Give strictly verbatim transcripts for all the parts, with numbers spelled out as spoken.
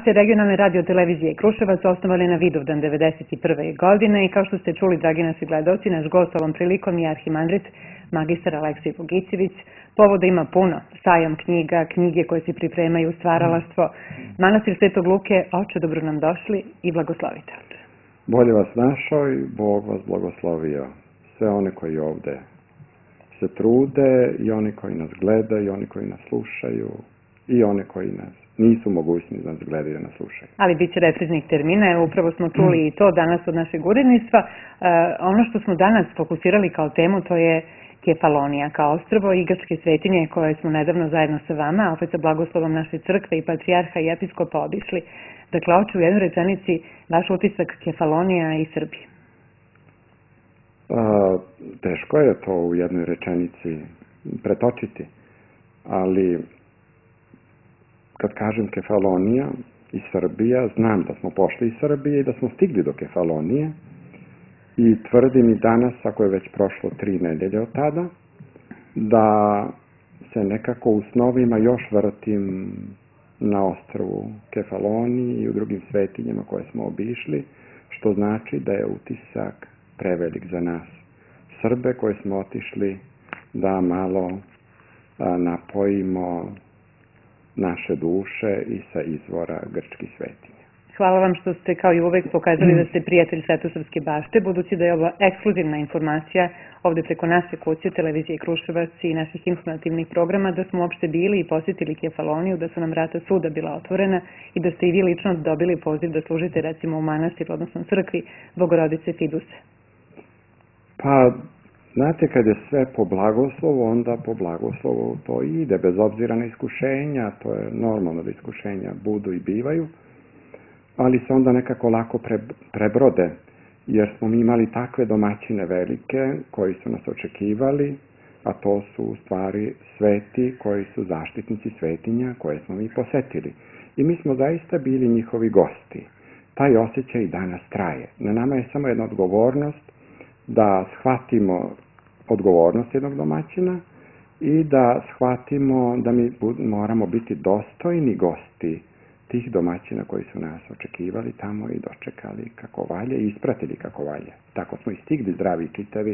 Regionalne radio televizije Kruševac osnovane na Vidovdan devedeset prve. godine i kao što ste čuli, dragi naši gledalci, naš gost ovom prilikom je arhimandrit magistar Aleksej Bogićević. Povoda ima puno, sajam knjiga, knjige koje se pripremaju, stvaralaštvo. Manastir Svetog Luke, oče, dobro nam došli i blagoslovite. Bolje vas našao i Bog vas blagoslovio. Sve one koji ovde se trude i oni koji nas gledaju i oni koji nas slušaju i one koji nas nisu mogućni da nas gledaju i nas slušaju. Ali bit će repriznih termina, upravo smo čuli i to danas od našeg uredništva. Ono što smo danas fokusirali kao temu, to je Kefalonija, kao ostrvo i grčke svetinje koje smo nedavno zajedno sa vama, opet sa blagoslovom naše crkve i patrijarha i episkopa obišli. Dakle, oče, u jednoj rečenici, vaš utisak Kefalonija i Srbije. A, teško je to u jednoj rečenici pretočiti, ali kad kažem Kefalonija i Srbija, znam da smo pošli iz Srbije i da smo stigli do Kefalonije i tvrdim i danas, ako je već prošlo tri nedelje od tada, da se nekako u snovima još vrtim na ostrvu Kefaloniji i u drugim svetinjama koje smo obišli, što znači da je utisak prevelik za nas Srbe koji smo otišli da malo a, napojimo naše duše i sa izvora grčkih svetinja. Hvala vam što ste kao i uvek pokazali da ste prijatelj Svetosavske bašte, budući da je ovo ekskluzivna informacija ovde preko naše kuće, televizije Kruševac i naših informativnih programa, da smo uopšte bili i posjetili Kefaloniju, da su nam vrata svuda bila otvorena i da ste i vi lično dobili poziv da služite recimo u manastiru, odnosno crkvi Bogorodice Fiduse. Pa, znate, kad je sve po blagoslovu, onda po blagoslovu to ide, bez obzira na iskušenja, to je normalno da iskušenja budu i bivaju, ali se onda nekako lako prebrode, jer smo mi imali takve domaćine velike koji su nas očekivali, a to su u stvari sveti koji su zaštitnici svetinja koje smo mi posetili. I mi smo zaista bili njihovi gosti. Taj osjećaj danas traje. Na nama je samo jedna odgovornost da shvatimo odgovornost jednog domaćina i da shvatimo da mi moramo biti dostojni gosti tih domaćina koji su nas očekivali tamo i dočekali kako valje i ispratili kako valje. Tako smo i stigli zdravi i čitavi,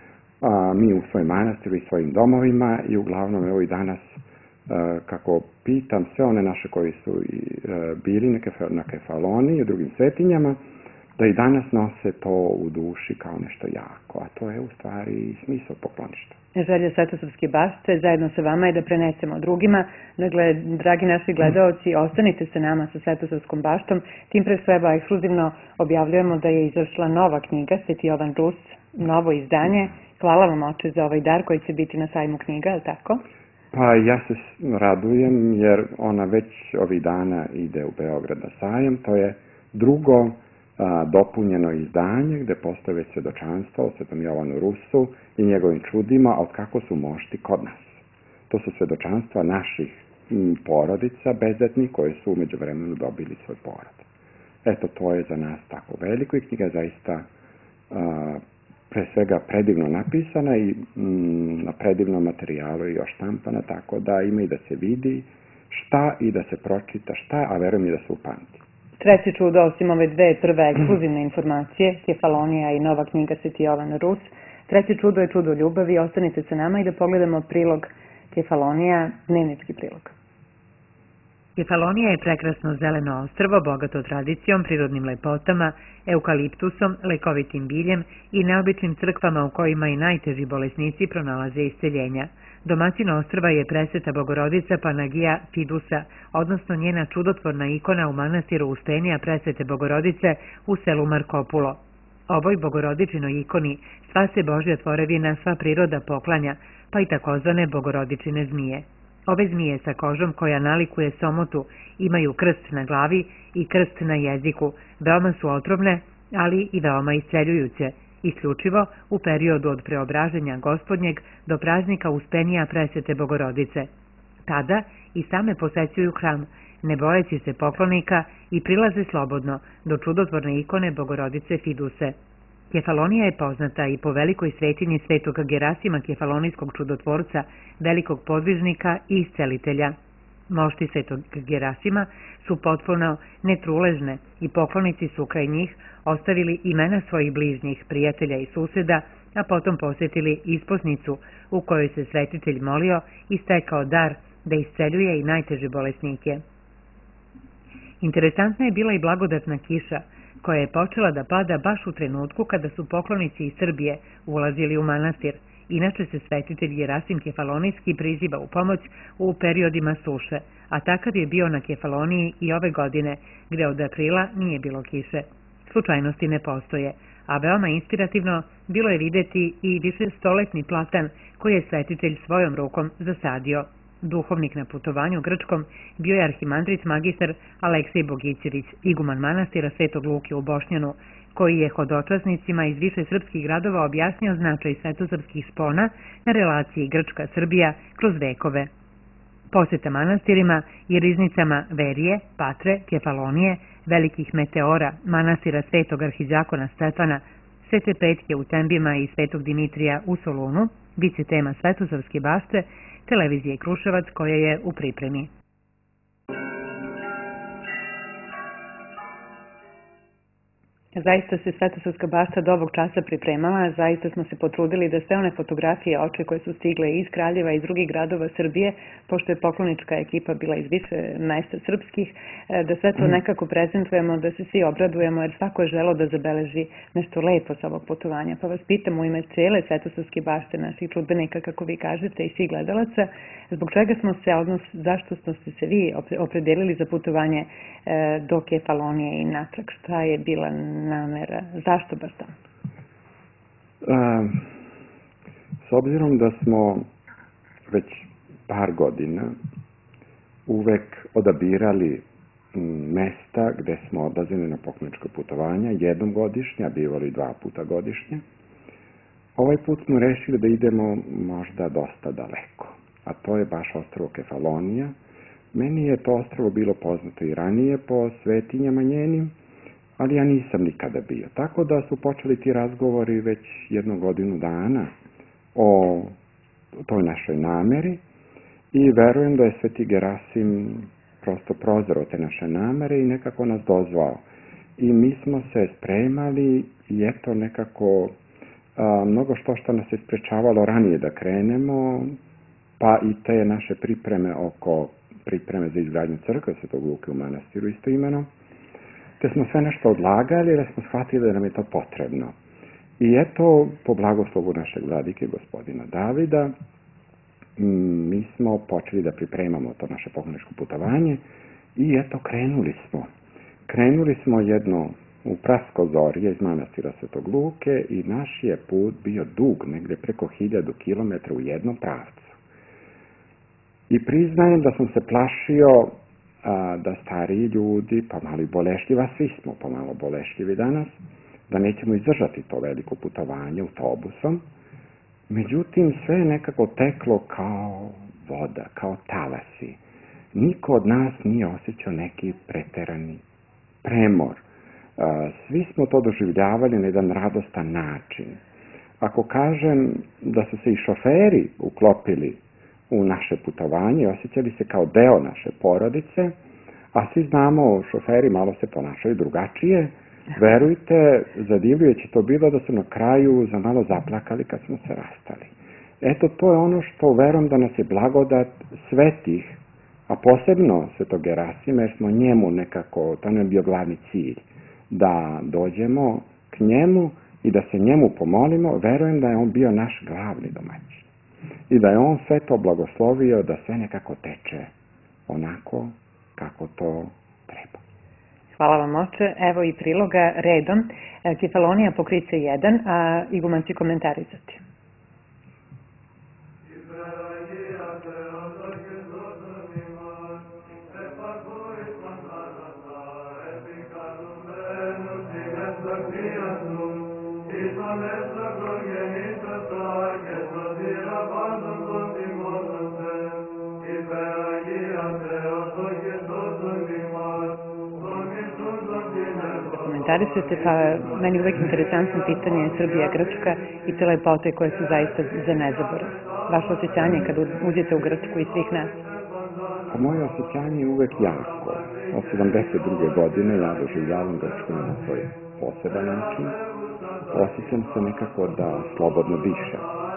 a, mi u svoj manastiru i svojim domovima i uglavnom evo i danas a, kako pitam sve one naše koji su i, a, bili na, Kef, na Kefaloniji i u drugim svetinjama, da i danas nose to u duši kao nešto jako, a to je u stvari smisao pokloništa. Želja Svetosavske bašte zajedno sa vama je da prenesemo drugima. Dakle, dragi naši gledaoci, ostanite sa nama sa Svetosavskom baštom. Tim pre svega ekskluzivno objavljujemo da je izašla nova knjiga, Sveti Jovan Rus, novo izdanje. Hvala vam, oče, za ovaj dar koji će biti na sajmu knjiga, je li tako? Pa ja se radujem jer ona već ovih dana ide u Beograd na sajam. To je drugo A, dopunjeno izdanje gde postoje već svedočanstva o Svetom Jovanu Rusu i njegovim čudima od kako su mošti kod nas. To su svedočanstva naših m, porodica bezdetnih koje su umeđu vremenu dobili svoj porod. Eto, to je za nas tako veliko i knjiga je zaista a, pre svega predivno napisana i m, na predivnom materijalu je još štampana, tako da ima i da se vidi šta i da se pročita šta, a verujem i da se upamti. Treće čudo, osim ove dve prve ekskluzivne informacije, Kefalonija i nova knjiga Sveti Jovan Rus. Treće čudo je čudo ljubavi. Ostanite sa nama i da pogledamo prilog Kefalonija, dnevnički prilog. Kefalonija je prekrasno zeleno ostrvo, bogato tradicijom, prirodnim lepotama, eukaliptusom, lekovitim biljem i neobičnim crkvama u kojima i najteži bolesnici pronalaze isceljenja. Domaćin ostrva je presveta Bogorodica Panagija Fidusa, odnosno njena čudotvorna ikona u manastiru Uspenija presvete Bogorodice u selu Markopulo. Ovoj bogorodičinoj ikoni sva se Božja tvorevina, sva priroda poklanja, pa i takozvane bogorodičine zmije. Ove zmije sa kožom koja nalikuje somotu imaju krst na glavi i krst na jeziku, veoma su otrovne, ali i veoma isceljujuće, isključivo u periodu od preobraženja Gospodnjeg do praznika Uspenija presvete Bogorodice. Tada i same posećuju hram, ne bojeći se poklonika i prilaze slobodno do čudotvorne ikone Bogorodice Fiduse. Kefalonija je poznata i po velikoj svetinji svetog Gerasima Kefalonijskog čudotvorca, velikog podvižnika i iscelitelja. Mošti Svetog Gerasima su potpuno netruležne i poklonici su kraj njih ostavili imena svojih bližnjih, prijatelja i suseda, a potom posjetili isposnicu u kojoj se svetitelj molio i stekao dar da isceljuje i najteže bolesnike. Interesantna je bila i blagodatna kiša, koja je počela da pada baš u trenutku kada su poklonici iz Srbije ulazili u manastir. Inače se svetitelj Gerasim Kefalonijski priziva u pomoć u periodima suše, a takav je bio na Kefaloniji i ove godine, gde od aprila nije bilo kiše. Slučajnosti ne postoje, a veoma inspirativno bilo je videti i višestoletni platan koji je svetitelj svojom rukom zasadio. Duhovnik na putovanju Grčkom bio je arhimandrit magistar Aleksej Bogićević, iguman manastira Svetog Luke u Bošnjanu, koji je hodočasnicima iz više srpskih gradova objasnio značaj svetosrpskih spona na relaciji Grčka-Srbija kroz vekove. Poseta manastirima i riznicama Verije, Patre, Kefalonije, velikih meteora, manastira Svetog arhiđakona Stefana, Svete Petke u Tembima i Svetog Dimitrija u Solunu, biće tema Svetosavske bašte, televizije Kruševac koja je u pripremi. Zaista se Svetosavska bašta do ovog časa pripremala, zaista smo se potrudili da sve one fotografije oče koje su stigle iz Kraljeva i drugih gradova Srbije, pošto je poklonička ekipa bila iz više mesta srpskih, da sve to nekako prezentujemo, da se svi obradujemo, jer svako je želeo da zabeleži nešto lepo sa ovog putovanja. Pa vas pitam u ime cijele Svetosavske bašte, naših čudbenika, kako vi kažete, i svih gledalaca, zbog čega smo se, odnosno zašto ste se vi opredelili za putovanje do Kefalonije i natrag? Šta je bila namera? Zašto baš tamo? S obzirom da smo već par godina uvek odabirali mesta gde smo odlazili na pokloničko putovanja, jednom godišnje, a bivali dva puta godišnje, ovaj put smo rešili da idemo možda dosta daleko, a to je baš ostrvo Kefalonija. Meni je to ostrvo bilo poznato i ranije po svetinjama njenim, ali ja nisam nikada bio. Tako da su počeli ti razgovori već jednu godinu dana o toj našoj nameri i verujem da je Sveti Gerasim prosto prozreo te naše namere i nekako nas dozvao. I mi smo se spremali i eto nekako a, mnogo što što nas je sprečavalo ranije da krenemo, pa i te naše pripreme oko pripreme za izgradnju crkve Svetog Luke u manastiru istoimeno, te smo sve nešto odlagali jer smo shvatili da nam je to potrebno. I eto, po blagoslovu našeg vladike, gospodina Davida, mi smo počeli da pripremamo to naše pokloničko putovanje i eto, krenuli smo. Krenuli smo jedno u Praskozorje iz manastira Svetog Luke i naš je put bio dug, negde preko hiljadu kilometra u jednom pravcu. I priznajem da sam se plašio a, da stariji ljudi, pa malo i bolešljiva, svi smo pomalo bolešljivi danas, da nećemo izdržati to veliko putovanje autobusom. Međutim, sve je nekako teklo kao voda, kao talasi. Niko od nas nije osjećao neki preterani premor. A, svi smo to doživljavali na jedan radostan način. Ako kažem da su se i šoferi uklopili u naše putovanje, osjećali se kao deo naše porodice, a svi znamo, šoferi malo se ponašaju drugačije, verujte, zadivljujuće to bilo da su na kraju za malo zaplakali kad smo se rastali. Eto, to je ono što verujem da nas je blagodat svetih, a posebno Svetog Gerasima, jer smo njemu nekako, to nam je bio glavni cilj, da dođemo k njemu i da se njemu pomolimo. Verujem da je on bio naš glavni domaćin i da je on sve to blagoslovio da sve nekako teče onako kako to treba. Hvala vam, oče. Evo i priloga redom. Kefalonija pokriće jedan, a iguman će komentarisati. Komentarisate, pa meni uvek interesantno pitanje Srbija, Grčka i te lepote koje su zaista za nezaborav. Vaše osjećanje kada uđete u Grčku i svih nas? Pa moje osjećanje je uvek jako. Od sedamdeset druge godine ja doživljavam Grčku na svoj poseban način. Osjećam se nekako da slobodno dišem.